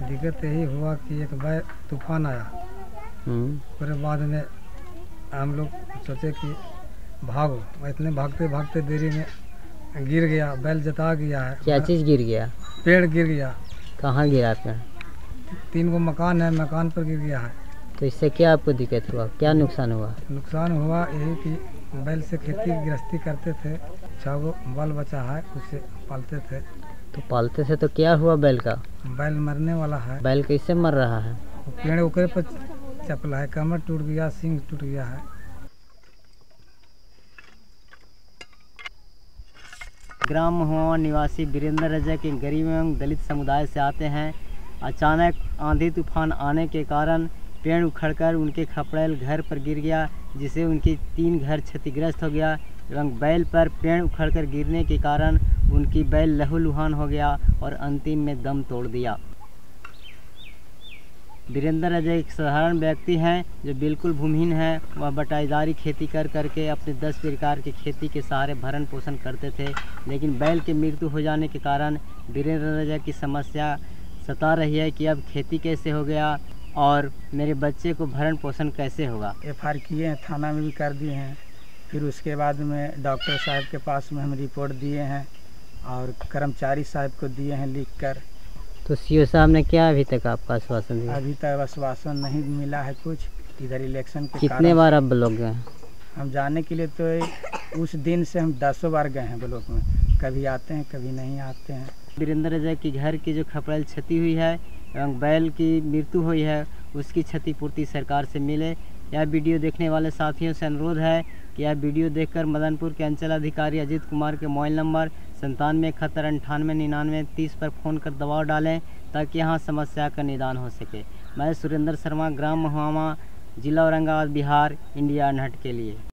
दिक्कत यही हुआ कि एक बार तूफान आया। फिर बाद में हम लोग सोचे कि भागो, इतने भागते भागते देरी में गिर गया, बैल जता गया है। क्या चीज़ गिर गया? पेड़ गिर गया। कहाँ गिरा पेड़? 3 गो मकान है, मकान पर गिर गया है। तो इससे क्या आपको दिक्कत हुआ, क्या नुकसान हुआ? नुकसान हुआ यही कि बैल से खेती गृहस्थी करते थे, 6 गो बाल बचा है, उससे पालते थे। तो पालते थे तो क्या हुआ बैल का? बैल मरने वाला है। बैल कैसे मर रहा है? पेड़ ऊपर पर चपला है, कमर टूट गया, सींग टूट गया है। ग्राम महुआ निवासी वीरेंद्र रजक एक गरीब एवं दलित समुदाय से आते हैं। अचानक आंधी तूफान आने के कारण पेड़ उखड़कर उनके खपड़ेल घर पर गिर गया, जिससे उनके 3 घर क्षतिग्रस्त हो गया एवं बैल पर पेड़ उखड़कर गिरने के कारण उनकी बैल लहूलुहान हो गया और अंतिम में दम तोड़ दिया। वीरेंद्र रजक एक साधारण व्यक्ति हैं जो बिल्कुल भूमिहीन है। वह बटाईदारी खेती कर करके अपने 10 प्रकार की खेती के सहारे भरण पोषण करते थे, लेकिन बैल की मृत्यु हो जाने के कारण वीरेंद्र रजक की समस्या सता रही है कि अब खेती कैसे हो गया और मेरे बच्चे को भरण पोषण कैसे होगा। FIR किए हैं, थाना में भी कर दिए हैं। फिर उसके बाद में डॉक्टर साहब के पास में हम रिपोर्ट दिए हैं और कर्मचारी साहब को दिए हैं लिख कर। तो CO साहब ने क्या अभी तक आपका आश्वासन दिया? अभी तक आश्वासन नहीं मिला है कुछ। इधर इलेक्शन के कितने बार आप ब्लॉक गए? हम जाने के लिए तो उस दिन से हम 10 बार गए हैं ब्लॉक में। कभी आते हैं, कभी नहीं आते हैं। वीरेंद्र रजक की घर की जो खपड़ेल क्षति हुई है एवं बैल की मृत्यु हुई है, उसकी क्षतिपूर्ति सरकार से मिले। यह वीडियो देखने वाले साथियों से अनुरोध है कि यह वीडियो देखकर मदनपुर के अंचल अधिकारी अजीत कुमार के मोबाइल नंबर 9771989930 पर फ़ोन कर दबाव डालें ताकि यहाँ समस्या का निदान हो सके। मैं सुरेंद्र शर्मा, ग्राम महुआ, जिला औरंगाबाद, बिहार, इंडिया अनहट के लिए।